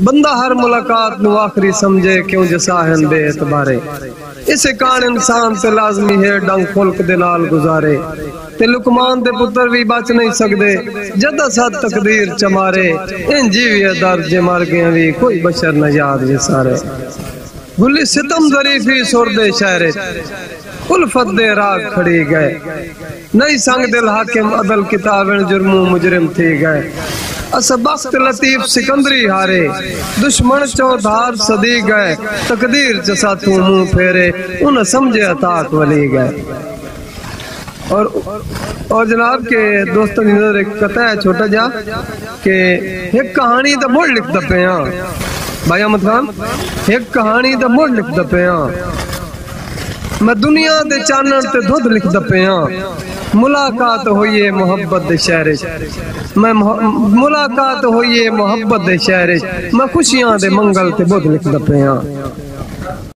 بندہ ہر ملاقات نو آخری سمجھے کیوں جساہن بے اعتبارے اسے کان انسان تے لازمی ہے ڈنگ خلق دے نال گزارے تے لقمان دے پتر بھی بچ نہیں سکدے جدہ ساتھ تقدیر چمارے ان جیوی در جے مر گئے بھی کوئی بشر نہ یاد جے سارے گلی ستم ظریفی سردے شہرے الفت دے راگ کھڑی گئے نئی سنگ دل حاکم عدل کتابن جرموں مجرم تھی گئے اسبخت لطیف سکندری ہارے دشمن چودھار صدی گئے تقدیر جسا تو منہ پھیرے انہیں سمجھے عطاق ولی گئے اور جناب کے دوستوں کی نظر ایک قطع ہے چھوٹا جا کہ ایک کہانی تا موڑ لکھ دپے ہاں بھائی احمد خان ایک کہانی تا موڑ لکھ دپے ہاں میں دنیا دے چانن تے دھد لکھ دپے ہاں ملاقات ہوئی محبت دے شہر میں ملاقات ہوئی محبت دے شہر میں خوشیاں دے منگل تے بدھ لکھ دپے ہاں